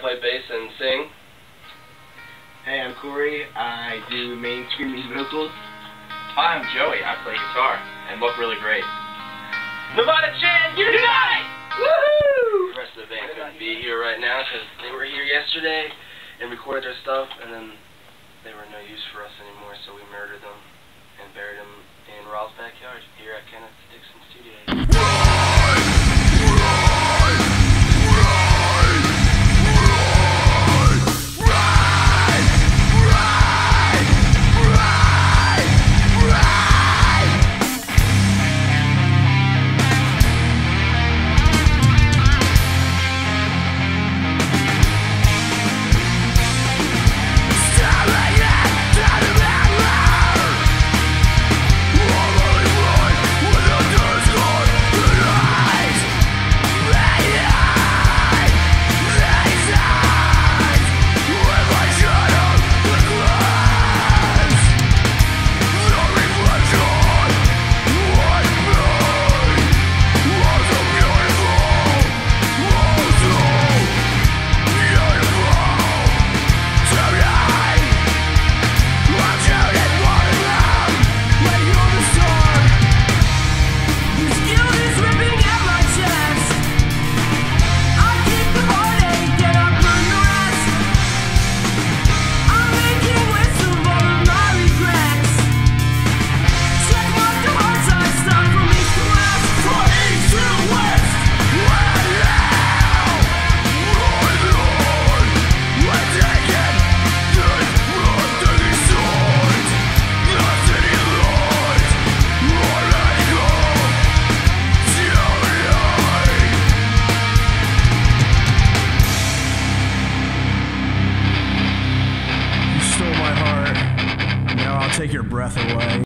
play bass and sing. Hey, I'm Corey. I do main screaming vocals. Hi, I'm Joey. I play guitar and look really great. Nevada Chan, unite! Woohoo! The rest of the band couldn't be here right now because they were here yesterday and recorded their stuff, and then they were no use for us anymore, so we murdered them and buried them in Raul's backyard here at Kenneth Dixon Studios. Take your breath away.